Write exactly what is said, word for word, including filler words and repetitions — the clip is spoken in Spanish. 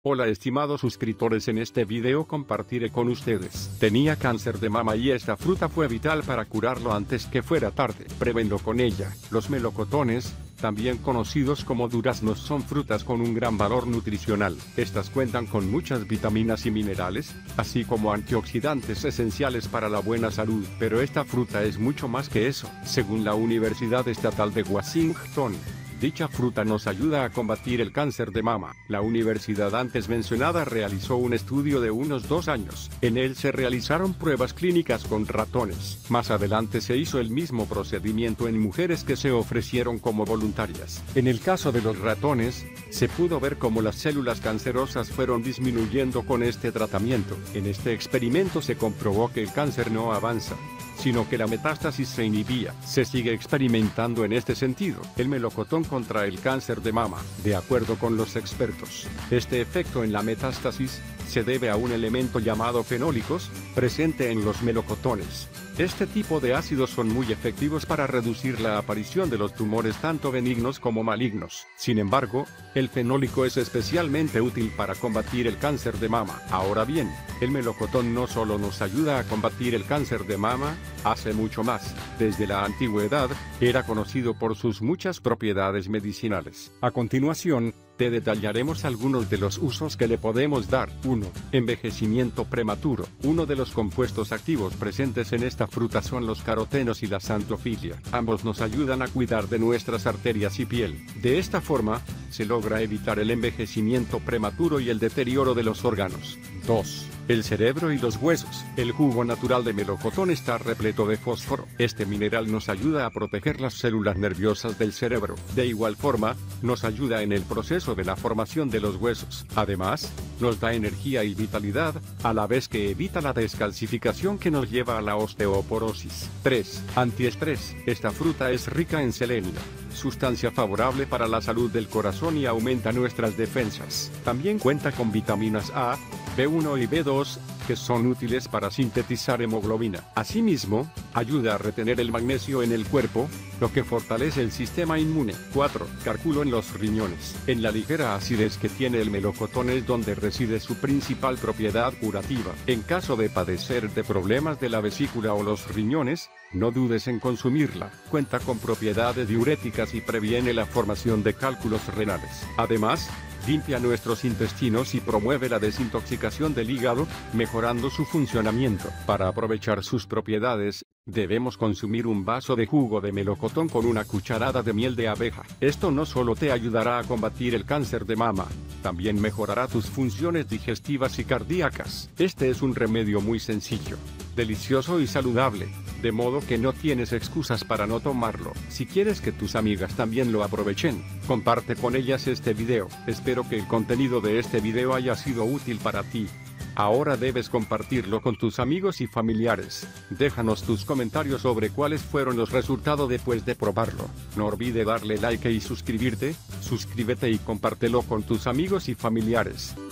Hola estimados suscriptores, en este video compartiré con ustedes. Tenía cáncer de mama y esta fruta fue vital para curarlo antes que fuera tarde. Prevenlo con ella. Los melocotones, también conocidos como duraznos, son frutas con un gran valor nutricional. Estas cuentan con muchas vitaminas y minerales, así como antioxidantes esenciales para la buena salud. Pero esta fruta es mucho más que eso. Según la Universidad Estatal de Washington, dicha fruta nos ayuda a combatir el cáncer de mama. La universidad antes mencionada realizó un estudio de unos dos años. En él se realizaron pruebas clínicas con ratones. Más adelante se hizo el mismo procedimiento en mujeres que se ofrecieron como voluntarias. En el caso de los ratones, se pudo ver cómo las células cancerosas fueron disminuyendo con este tratamiento. En este experimento se comprobó que el cáncer no avanza, sino que la metástasis se inhibía. Se sigue experimentando en este sentido. El melocotón contra el cáncer de mama. De acuerdo con los expertos, este efecto en la metástasis se debe a un elemento llamado fenólicos, presente en los melocotones. Este tipo de ácidos son muy efectivos para reducir la aparición de los tumores tanto benignos como malignos. Sin embargo, el fenólico es especialmente útil para combatir el cáncer de mama. Ahora bien, el melocotón no solo nos ayuda a combatir el cáncer de mama, hace mucho más. Desde la antigüedad, era conocido por sus muchas propiedades medicinales. A continuación, te detallaremos algunos de los usos que le podemos dar. uno. Envejecimiento prematuro. Uno de los compuestos activos presentes en esta fruta son los carotenos y la xantofilia. Ambos nos ayudan a cuidar de nuestras arterias y piel. De esta forma, se logra evitar el envejecimiento prematuro y el deterioro de los órganos. dos. El cerebro y los huesos. El jugo natural de melocotón está repleto de fósforo. Este mineral nos ayuda a proteger las células nerviosas del cerebro. De igual forma, nos ayuda en el proceso de la formación de los huesos. Además, nos da energía y vitalidad, a la vez que evita la descalcificación que nos lleva a la osteoporosis. tres. Antiestrés. Esta fruta es rica en selenio, sustancia favorable para la salud del corazón y aumenta nuestras defensas. También cuenta con vitaminas A, B uno y B dos, que son útiles para sintetizar hemoglobina. Asimismo, ayuda a retener el magnesio en el cuerpo, lo que fortalece el sistema inmune. cuatro. Cálculo en los riñones. En la ligera acidez que tiene el melocotón es donde reside su principal propiedad curativa. En caso de padecer de problemas de la vesícula o los riñones, no dudes en consumirla. Cuenta con propiedades diuréticas y previene la formación de cálculos renales. Además, limpia nuestros intestinos y promueve la desintoxicación del hígado, mejorando su funcionamiento. Para aprovechar sus propiedades, debemos consumir un vaso de jugo de melocotón con una cucharada de miel de abeja. Esto no solo te ayudará a combatir el cáncer de mama, también mejorará tus funciones digestivas y cardíacas. Este es un remedio muy sencillo, delicioso y saludable, de modo que no tienes excusas para no tomarlo. Si quieres que tus amigas también lo aprovechen, comparte con ellas este video. Espero que el contenido de este video haya sido útil para ti. Ahora debes compartirlo con tus amigos y familiares. Déjanos tus comentarios sobre cuáles fueron los resultados después de probarlo. No olvides darle like y suscribirte. Suscríbete y compártelo con tus amigos y familiares.